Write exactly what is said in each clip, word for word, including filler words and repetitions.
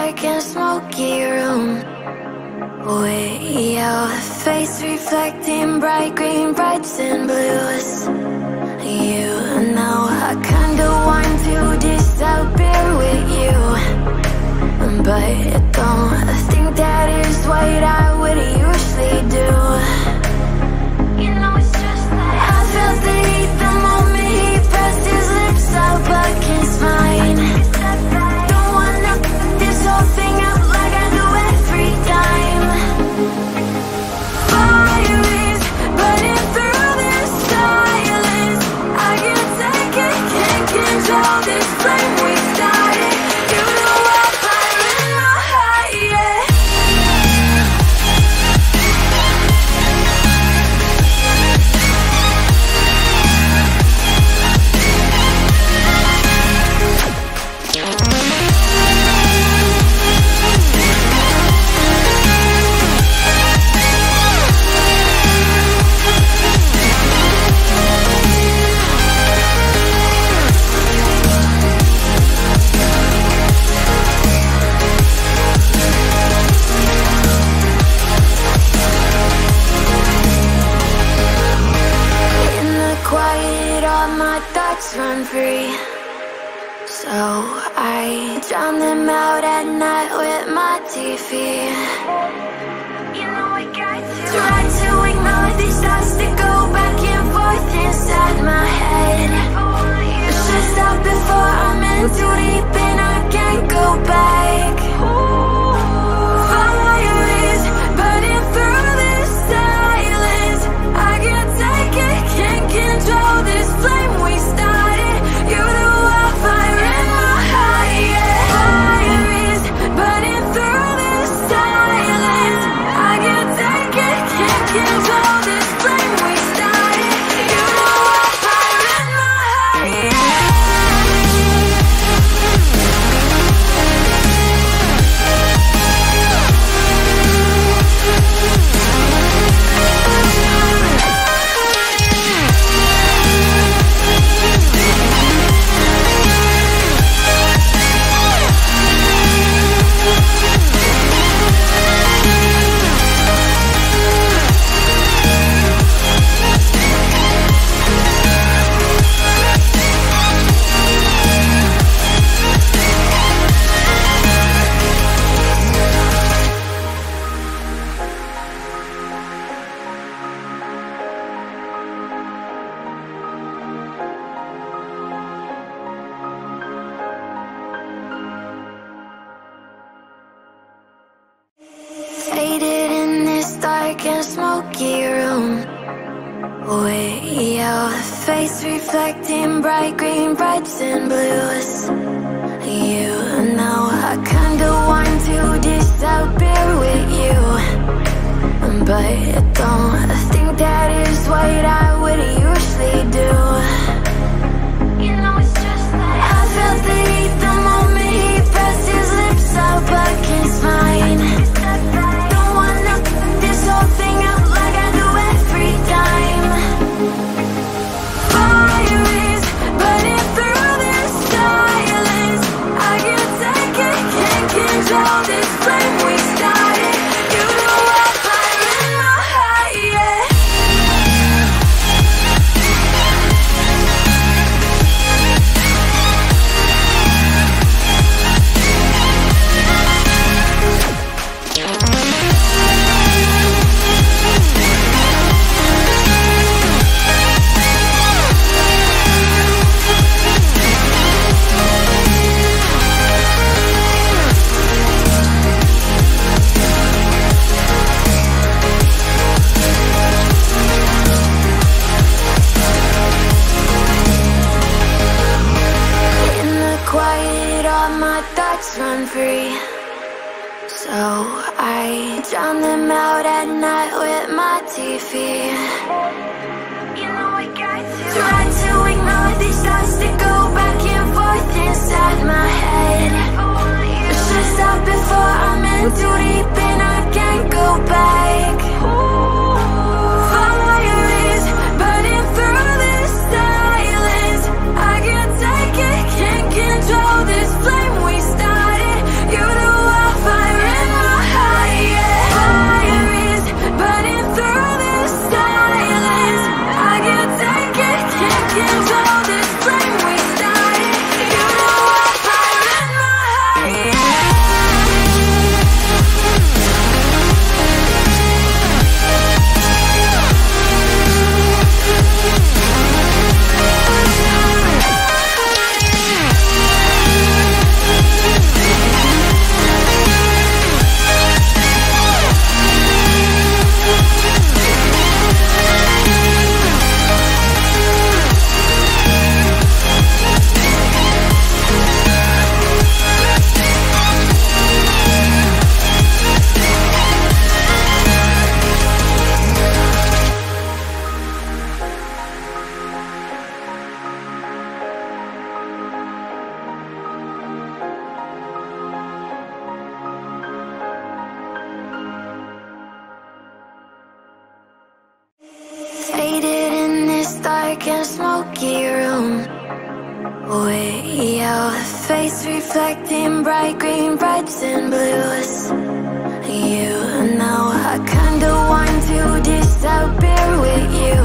dark and smoky room, with your face reflecting bright green, brights and blues. You know I kinda want to disappear with you, but don't think that is what I would usually do. You know it's just like I felt the heat the moment he pressed his lips up against mine. Don't wanna f*** this whole thing up like I do every time. Fire is burning through this silence. I can't take it, can't control this flame we started. You know I'm fire in my heart, yeah. Run free, so I drown them out at night with my T V. You know I got to try to ignore these thoughts that go back and forth inside my head. I should stop before I'm in too deep and I can't go back. Fire is burning through this silence. I can't take it, can't control this flame we started. You know I'm fire in my heart, yeah. Fire is burning through this silence. I can't take it, can't control this flame we started. You know I'm fire in my heart, yeah. Faded in this dark and smoky room, with your face reflecting bright green, brights and blues. You know I kinda want to disappear with you, but don't think that is what I would usually do. You know it's just like I felt the heat the moment he pressed his lips up against mine. This whole thing up like I do every time. Fire is burning through this silence. I can't take it, can't control this flame we started. You know I'm fire in my heart, yeah. Run free, so I drown them out at night with my T V. You know I got to try to ignore these thoughts that go back and forth inside my head. I should stop before I'm in too deep and I can't go back. Fire is burning through this silence. I can't take it, can't control this flame we started. You know I dark and smoky room, with your face reflecting bright green, brights and blues. You know I kinda want to disappear with you,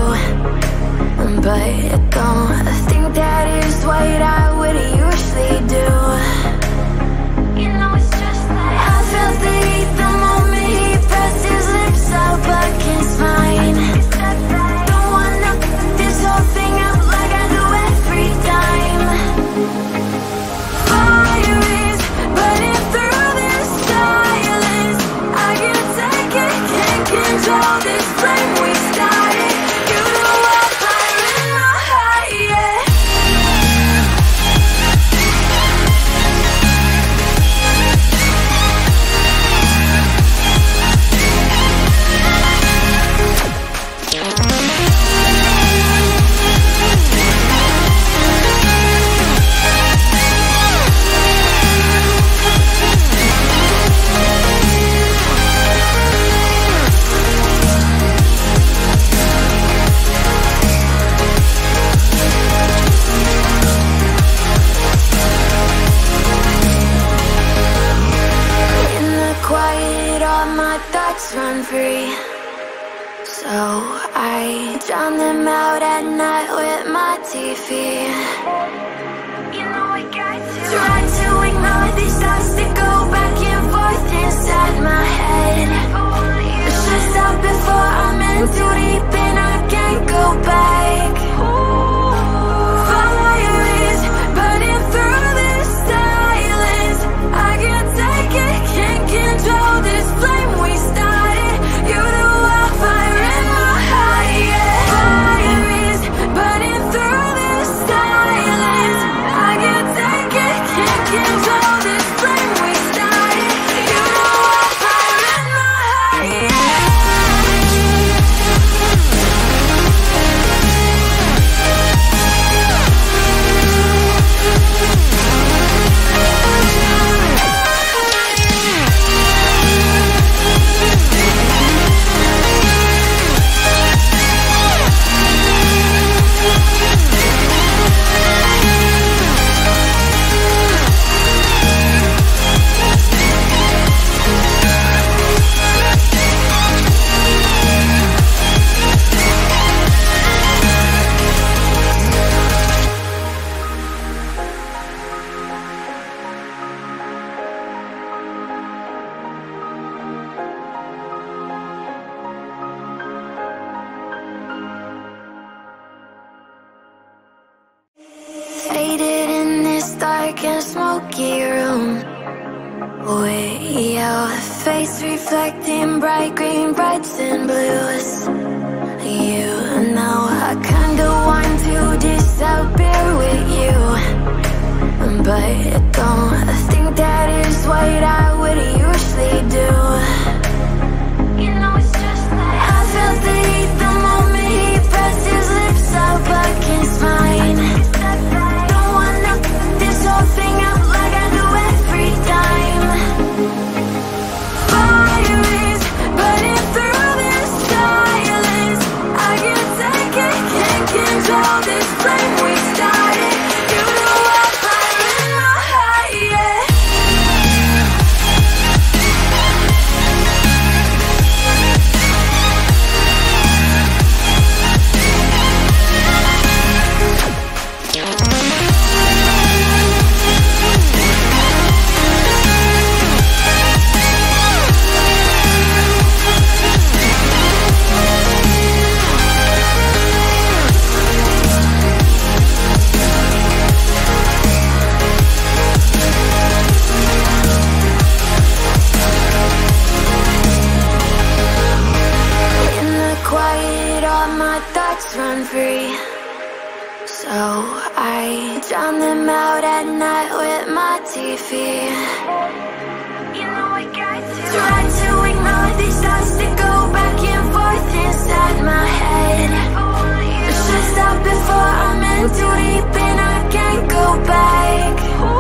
but don't think that is what I would usually do. You know it's just like I felt the heat the moment he pressed his lips up against mine. Don't wanna f*** this whole thing up like I do every time. Fire is burning through this silence. I can't take it, can't control this flame we started. You know I'm fire in my heart, yeah. Run free, so I drown them out at night with my T V. You know I got to try to ignore these thoughts that go back and forth inside my head. It's just out before I'm in too deep and I can't go back. Fire is burning through this silence. I can't take it, can't control this flame we started. Faded in this dark and smoky room, with your face reflecting bright green, brights and blues. You know I kinda want to disappear with you, but don't think that is what I would usually do. You know it's just like I felt the heat the moment he pressed his lips up against mine. Thing up like I do every time. Fire is burning through this silence. I can't take it, can't control this flame we started. You know I'm fire in my heart, yeah. Run free, so I drown them out at night with my T V. You know I got to try to ignore these thoughts that go back and forth inside my head. It's just out before I'm in too deep and I can't go back.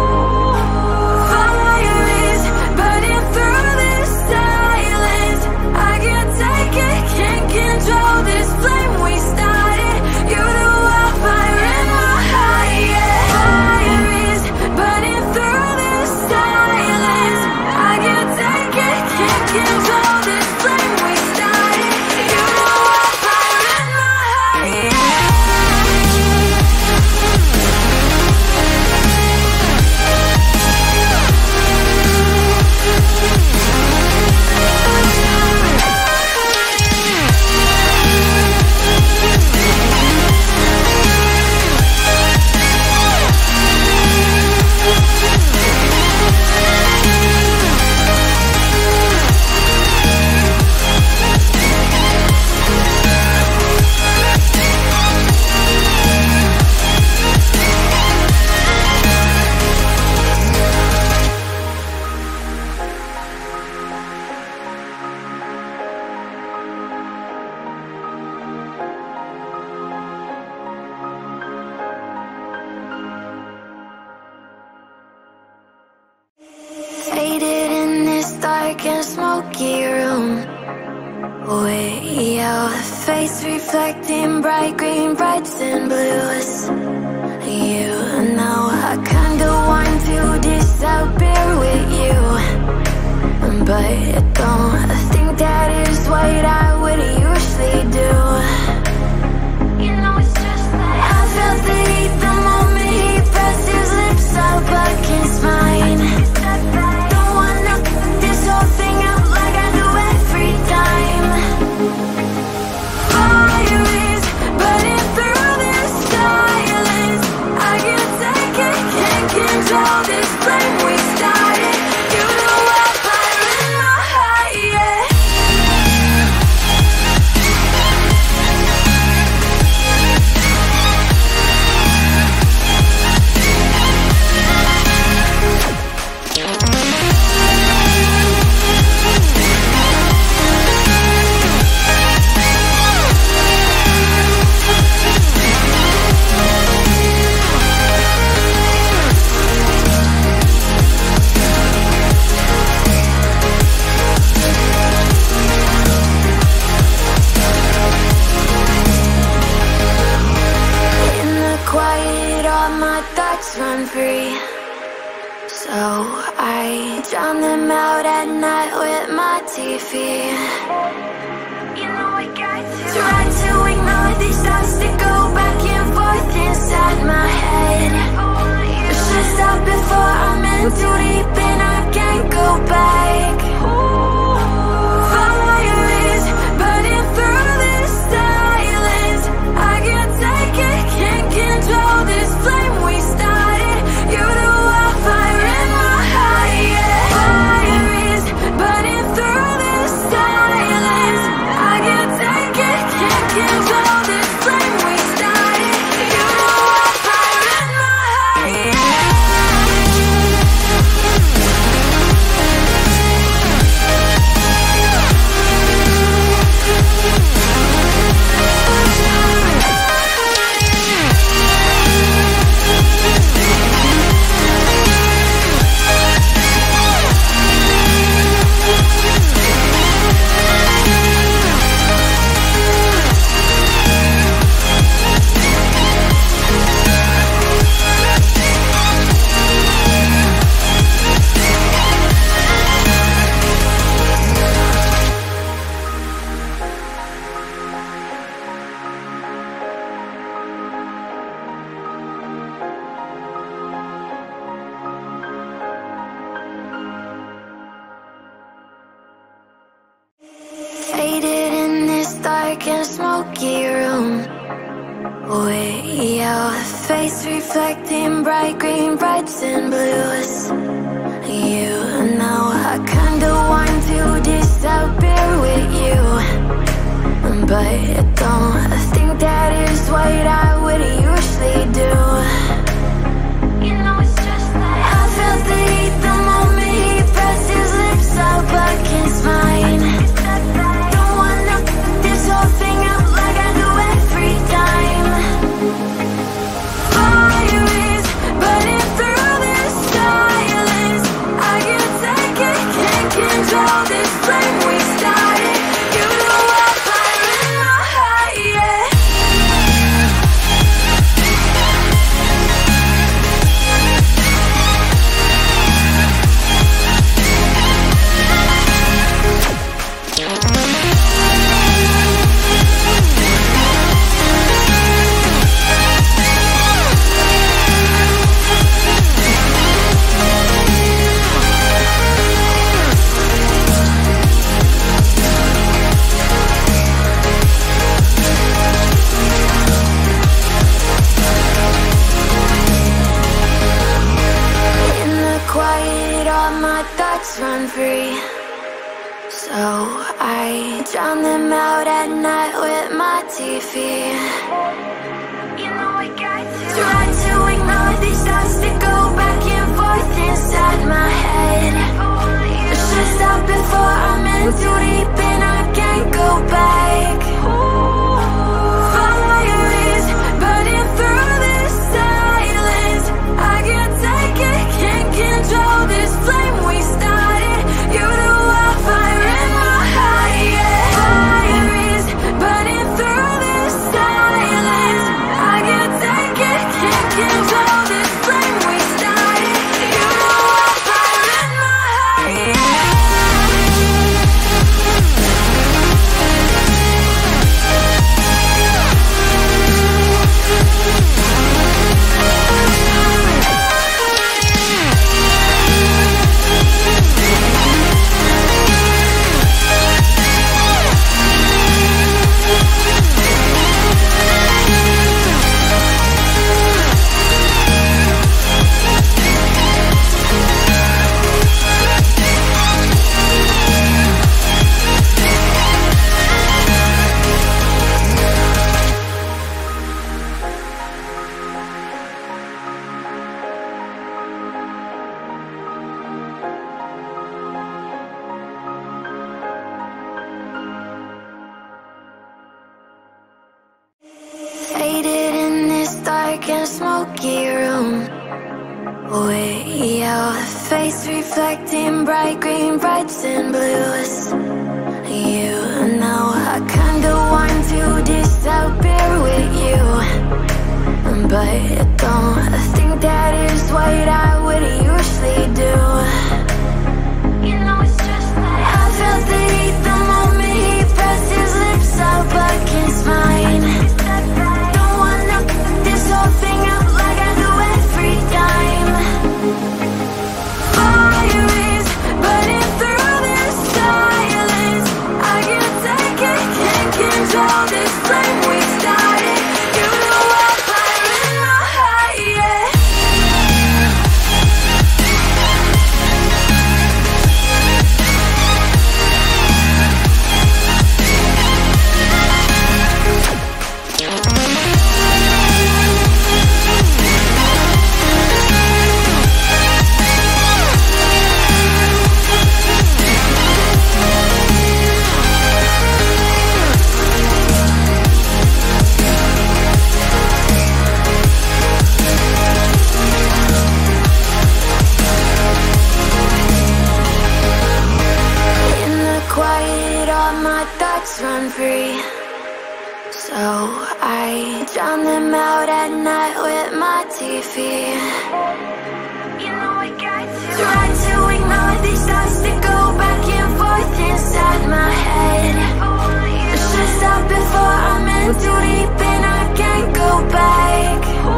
Fire is burning through this silence. I can't take it, can't control this flame we started. You know I'm dark and smoky room. Way out, face reflecting bright green, brights and blues. You know I kinda want to disappear with you, but don't think that is what I would usually do. You know it's just like I felt the heat the moment he pressed his lips up against mine. Don't wanna cut this whole thing out like I do every time. Fire is burning through this silence. I can't take it, can't control this flame we started. You know I'm fire in my heart, yeah. Run free, so I drown them out at night with my T V. You know I got to try to ignore these thoughts that go back and forth inside my head. I should stop before I'm in too deep and I can't go back. Fire is burning through this silence. I can't take it, can't control this flame we started. You know I'm fire in my heart, yeah. Fire is burning through this silence. I can't take it, can't control this flame we started. You know I'm fire in my heart, yeah. Faded in this dark and smoky room. Way out, face reflecting bright green, brights and blues. You know I kinda want to disappear with you, but don't think that is what I would usually do. You know it's just like I felt the heat the moment he pressed his lips up against mine. Don't wanna cut this whole thing out like I do every time. Fire is burning through this silence. I can't take it, can't control this flame we started. You know I'm fire in my heart, yeah. Run free, so I drown them out at night with my T V. You know I got to try to ignore these thoughts that go back and forth inside my head. I should stop before I'm in too deep and I can't go back. Fire is burning through this silence. I can't take it, can't control this flame we started. You know I face reflecting bright green, reds and blues. You know I kinda want to disappear with you, but don't think that is what I would usually do. You know it's just like I felt the heat the moment he pressed his lips up against mine. Don't wanna fuck this whole thing up like I do every time. Fire is burning through this silence. I can't take it, can't control this flame we started. You know I'm fire in my heart, yeah. Run free, so I drown them out at night with my T V. You know I got to try to ignore these thoughts that go back and forth inside my head. I should stop before I'm in too deep and I can't go back.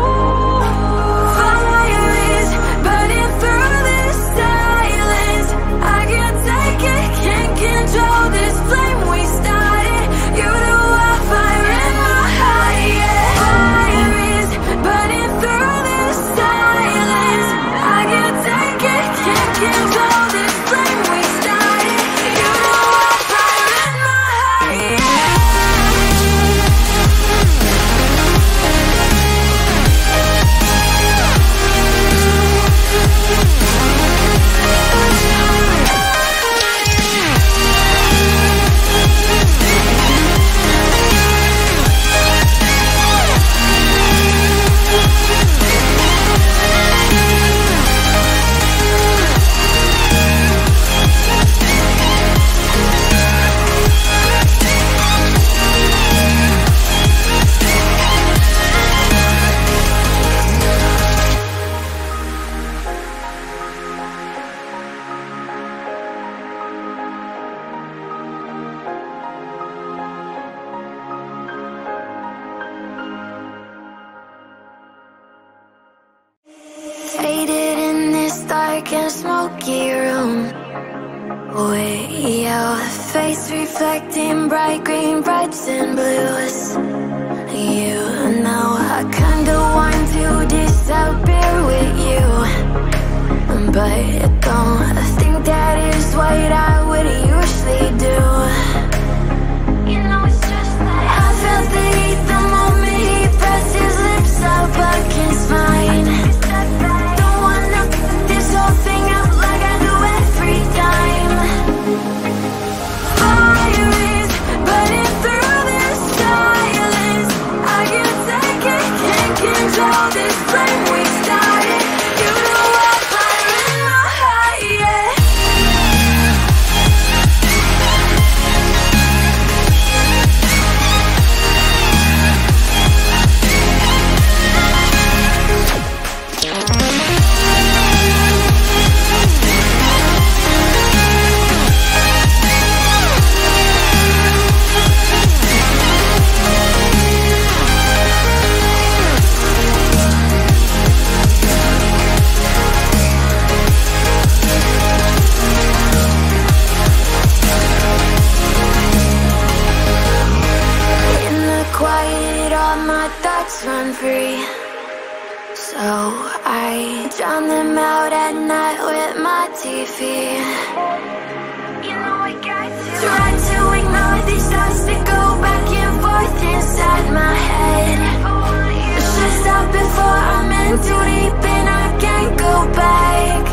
Fire is burning through this silence. I can't take it, can't control this flame we started. You know I'm fire in my heart, yeah. Fire is burning through this silence. I can't take it, can't control this flame we started. You know I'm fire in my heart, yeah. Faded in this dark and smoky room, with your face reflecting bright green, reds and blues. You know I kinda want to disappear with you, but don't think that is what I would usually do. You know it's just like I felt the heat the moment he pressed his lips up against mine. Thing up like I do every time. Fire is burning through this silence. I can't take it, can't control this flame we started. You know I'm fire in my heart, yeah. Run free, so I drown them out at night with my T V. You know I got to try to ignore these thoughts that go back and forth inside my head. I should stop before I'm in too deep and I can't go back.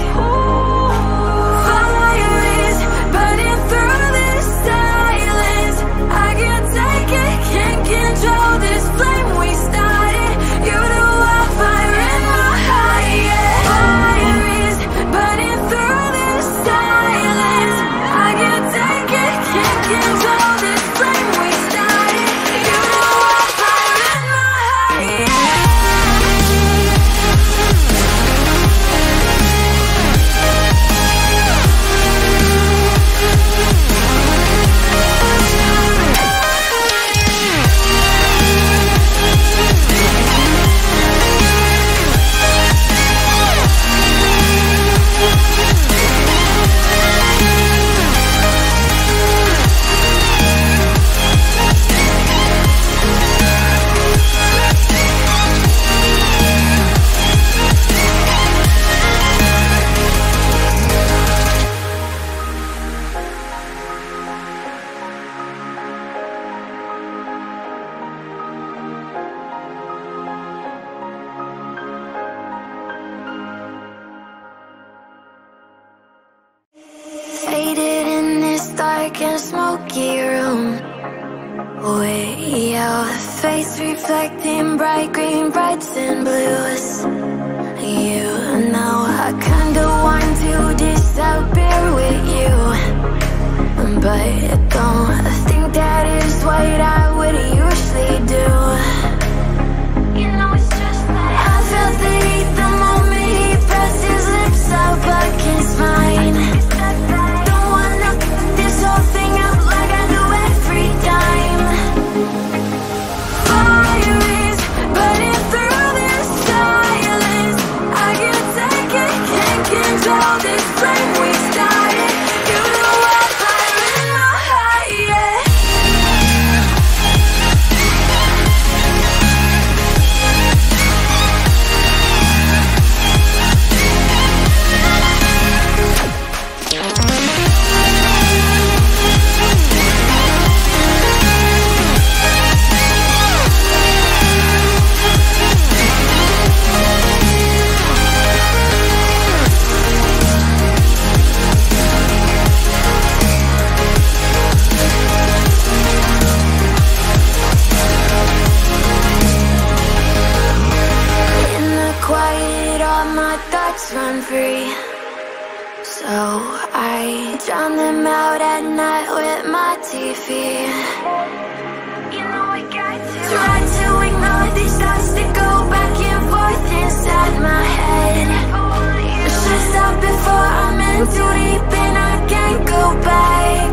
Fire is burning through this silence. I can't take it, can't control this flame we started. You know I'm fire in my heart, yeah. Fire is burning through dark and smoky room, way your face reflecting bright green, brights and blues. You know I kinda want to disappear with you, but don't think that is what I would usually do. You know it's just that I felt the heat the moment he pressed his lips up against mine. Don't wanna f this whole thing up like I do every time. Fire is burning through this silence. I can't take it, can't control this flame we started. You know I'm fire in my heart, yeah. Run free, so I drown them out at night with my T V. You know I got to try to ignore these thoughts that go back and forth inside my head. I should stop before I'm in too deep and I can't go back.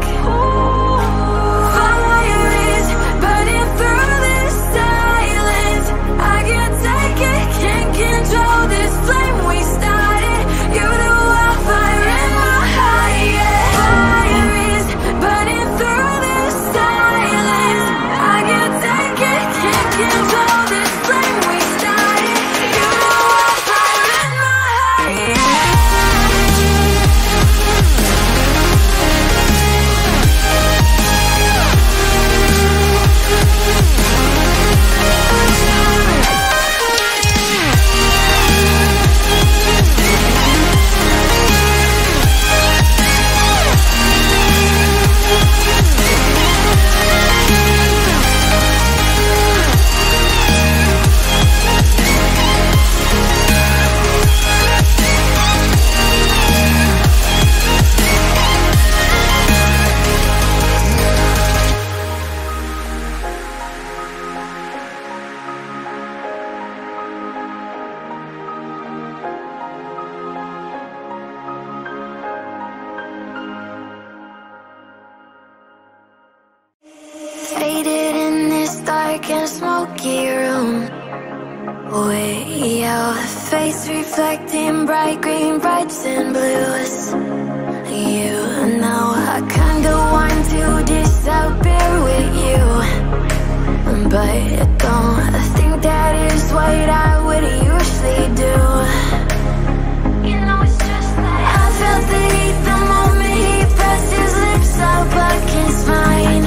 Fire is burning through this silence. I can't take it, can't control this flame we started. You know I'm fire in my heart, yeah. Fire is burning through this silence. I can't take it, can't control this flame we started. You know I'm fire in my heart, yeah. Faded in this dark and smoky room, way your face reflecting bright green, brights and blues. You know I kinda want to disappear with you, but don't think that is what I would usually do. You know it's just that I felt the heat the moment he pressed his lips up against mine.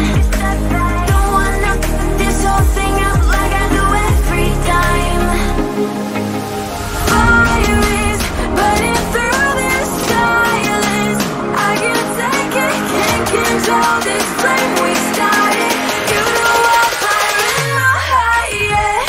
This whole thing up like I do every time. Fire is burning through this silence. I can't take it, can't control this flame we started. You know I'm fire in my heart, yeah.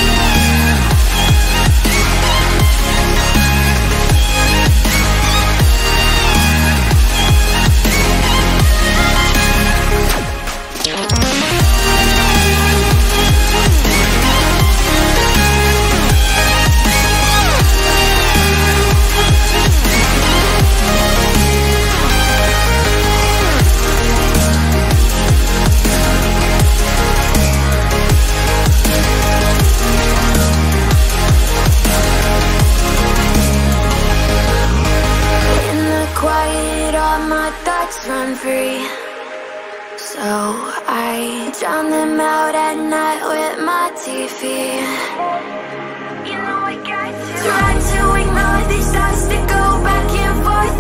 Run free, so I drown them out at night with my T V. You know I got to try to ignore these thoughts that go back and forth